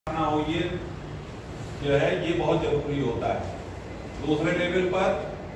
हो ये जो है ये बहुत जरूरी होता है। दूसरे लेवल पर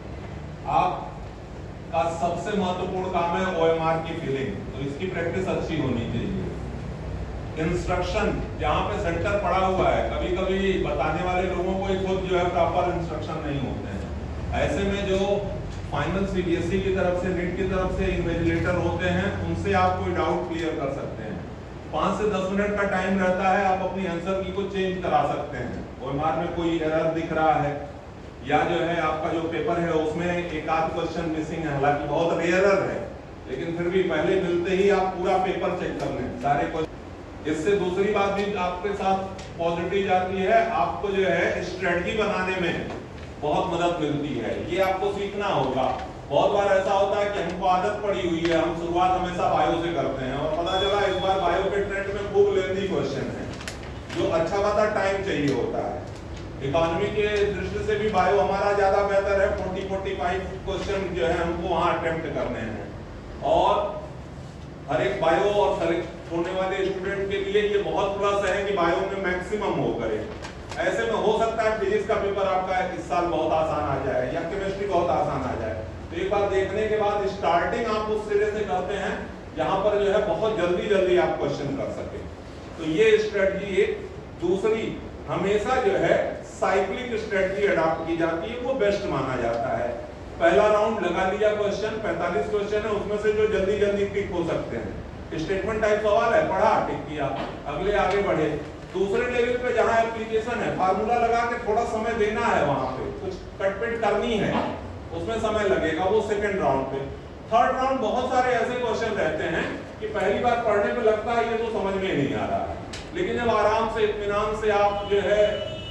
आपका सबसे महत्वपूर्ण काम है OMR की फीलिंग, तो इसकी प्रैक्टिस अच्छी होनी चाहिए। इंस्ट्रक्शन जहाँ पे सेंटर पड़ा हुआ है, कभी कभी बताने वाले लोगों को खुद जो है प्रॉपर इंस्ट्रक्शन नहीं होते हैं। ऐसे में जो फाइनल CBSE की तरफ से, नीट की तरफ से इन्विजिलेटर होते हैं, उनसे आप कोई डाउट क्लियर कर सकते हैं। 5 से 10 मिनट का टाइम रहता है, आप अपनी आंसर की को चेंज करा सकते हैं। OMR में कोई एरर दिख रहा है या जो है आपका जो पेपर है उसमें एक आध क्वेश्चन मिसिंग है, हालांकि बहुत रेयर है, लेकिन फिर भी पहले मिलते ही आप पूरा पेपर चेक कर लें सारे क्वेश्चन। इससे दूसरी बात भी आपके साथ पॉजिटिव जाती है, आपको जो है स्ट्रेटजी बनाने में बहुत मदद मिलती है। ये आपको सीखना होगा। बहुत बार ऐसा होता है कि हमको आदत पड़ी हुई है, हम शुरुआत हमेशा बायो से करते हैं और पता चला इस बार बायो के ट्रेंड में खूब लेंथी क्वेश्चन है, जो अच्छा खासा टाइम चाहिए होता है। इकोनॉमी के दृष्टि से भी बायो हमारा ज्यादा बेहतर है। 40-45 क्वेश्चन जो है हमको वहां अटेम्प्ट करने हैं, और हर एक बायो और सेलेक्ट होने वाले स्टूडेंट के लिए ये बहुत प्लस है कि बायो में मैक्सिमम हो करे। ऐसे में हो सकता है फिजिक्स का पेपर आपका इस साल बहुत आसान आ जाए या केमिस्ट्री बहुत आसान आ जाए, तो एक बार देखने के बाद स्टार्टिंग आप उस सिरे से करते हैं जहां पर जो है बहुत जल्दी आप क्वेश्चन कर सके। तो ये स्ट्रेटजी एक। दूसरी, हमेशा जो है साइक्लिक स्ट्रेटजी अडॉप्ट की जाती है, वो बेस्ट माना जाता है। पहला राउंड लगा लिया क्वेश्चन, 45 क्वेश्चन है, उसमें से जो जल्दी टिक हो सकते हैं, स्टेटमेंट टाइप सवाल है, पढ़ा, टिक किया, अगले आगे बढ़े। दूसरे लेवल पे जहां एप्लीकेशन है, फार्मूला लगा के थोड़ा समय देना है, वहां पे कुछ कटपिट करनी है, उसमें समय लगेगा, वो सेकंड राउंड पे। थर्ड राउंड बहुत सारे ऐसे क्वेश्चन रहते हैं कि पहली बार पढ़ने पे लगता है ये तो समझ में नहीं आ रहा है, लेकिन जब आराम से इत्मीनान से आप जो है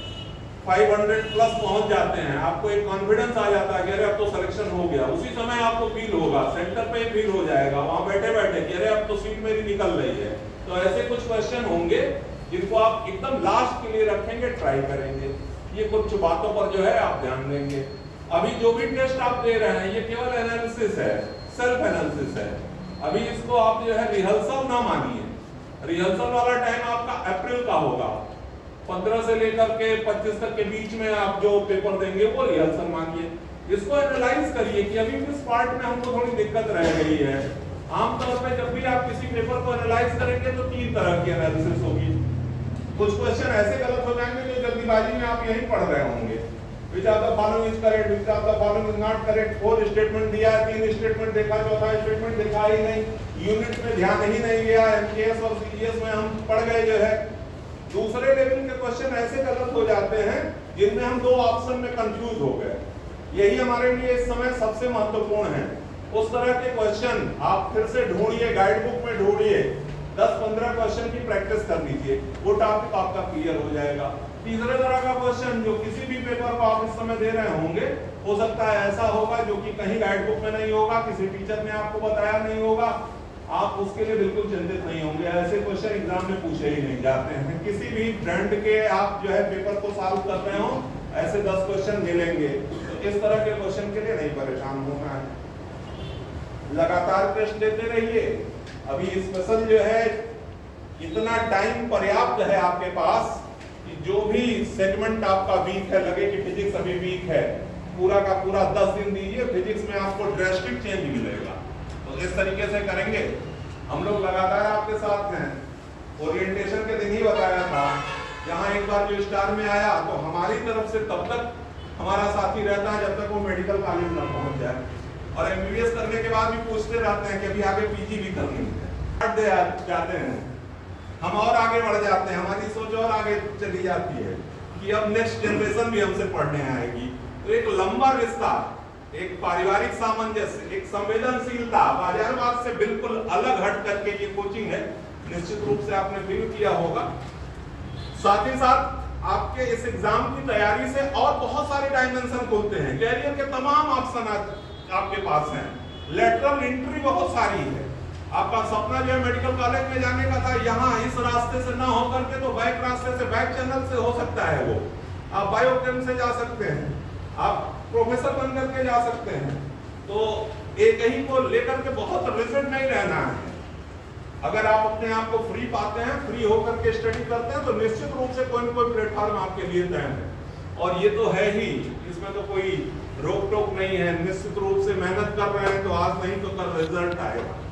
500 प्लस पहुंच जाते हैं, आपको एक कॉन्फिडेंस आ जाता है कि अरे अब तो सिलेक्शन हो गया। उसी समय आपको फील होगा, सेंटर पे ही फील हो जाएगा, वहां बैठे कि अरे अब तो सीट मेरी निकल रही है। तो ऐसे कुछ क्वेश्चन होंगे जिनको आप एकदम लास्ट के लिए रखेंगे, ट्राई करेंगे। ये कुछ बातों पर जो है आप ध्यान देंगे। अभी जो भी टेस्ट आप दे रहे हैं ये केवल एनालिसिस है, सेल्फ एनालिसिस है। अभी इसको आप जो है रिहर्सल ना मानिए। रिहर्सल वाला टाइम आपका अप्रैल का होगा, 15 से लेकर के 25 तक के बीच में आप जो पेपर देंगे वो रिहर्सल मानिए। इसको एनालाइज करिए कि अभी किस पार्ट में हमको थोड़ी दिक्कत रह गई है। आमतौर पे जब भी आप किसी पेपर को एनालाइज करेंगे तो 3 तरह की एनालिसिस होगी। कुछ क्वेश्चन ऐसे गलत हो जाएंगे जो जल्दीबाजी में आप यही पढ़ रहे होंगे, which of the following is correct, which of the following is not correct। 4 statement दिया, 3 स्टेटमेंट देखा, चौथा स्टेटमेंट देखा ही नहीं, यूनिट में ध्यान ही नहीं गया, MKS और CGS में हम पढ़ गए जो है। दूसरे लेवल के क्वेश्चन ऐसे गलत हो जाते हैं जिनमें हम 2 ऑप्शन में कंफ्यूज हो गए। यही हमारे लिए इस समय सबसे महत्वपूर्ण है। उस तरह के क्वेश्चन आप फिर से ढूंढिए, गाइड बुक में ढूंढिए, 10-15 क्वेश्चन की प्रैक्टिस कर लीजिए, वो टॉपिक आपका क्लियर हो जाएगा। तीसरे तरह का क्वेश्चन जो किसी भी पेपर को आप इस समय दे रहे होंगे, हो सकता है ऐसा होगा जो कि कहीं गाइड बुक में नहीं होगा, किसी टीचर ने आपको बताया नहीं होगा, आप उसके लिए बिल्कुल चिंतित नहीं होंगे। ऐसे क्वेश्चन एग्जाम में पूछे ही नहीं जाते हैं। किसी भी ट्रेंड के आप जो है पेपर को सॉल्व कर रहे हो, ऐसे 10 क्वेश्चन मिलेंगे, तो इस तरह के क्वेश्चन के लिए नहीं परेशान होना है। लगातार टेस्ट देते रहिए। अभी स्पेशल जो है इतना टाइम पर्याप्त है आपके पास कि जो भी सेगमेंट आपका वीक है, लगे कि फिजिक्स अभी वीक है, पूरा का पूरा 10 दिन दीजिए, फिजिक्स में आपको ड्रास्टिक चेंज मिलेगा। तो इस तरीके से करेंगे। हम लोग लगातार आपके साथ हैं। ओरिएंटेशन के दिन ही बताया था, जहां एक बार जो स्टार में आया तो हमारी तरफ से तब तक हमारा साथी रहता है जब तक वो मेडिकल कॉलेज ना पहुंच जाए, और MBBS करने के बाद भी पूछते रहते हैं कि अभी आगे PG भी करनी है। जाते हैं हम और आगे बढ़ जाते हैं, हमारी सोच और आगे चली जाती है कि अब नेक्स्ट जनरेशन भी हमसे पढ़ने आएगी। तो एक लंबा रिश्ता, एक पारिवारिक सामंजस्य, एक संवेदनशीलता, बाजारवाद से बिल्कुल अलग हट करके ये कोचिंग है, निश्चित रूप से आपने फील किया होगा। साथ ही साथ आपके इस एग्जाम की तैयारी से और बहुत सारे डायमेंशन खुलते हैं। कैरियर के तमाम ऑप्शन आपके पास हैं। लेटरल एंट्री बहुत सारी है। आपका सपना जो है मेडिकल कॉलेज में जाने का था, यहाँ इस रास्ते से ना होकर के तो बैक रास्ते से, बैक चैनल से हो सकता है वो। आप बायोकेम से जा सकते हैं, आप प्रोफेसर बन करके जा सकते हैं। तो एक ही को लेकर के बहुत रिजिड नहीं रहना है। अगर आप अपने आप को फ्री पाते हैं, फ्री होकर के स्टडी करते हैं, तो निश्चित रूप से कोई न कोई प्लेटफॉर्म आपके लिए तय है। और ये तो है ही, इसमें तो कोई रोक टोक नहीं है। निश्चित रूप से मेहनत कर रहे हैं तो आज नहीं तो कल रिजल्ट आएगा।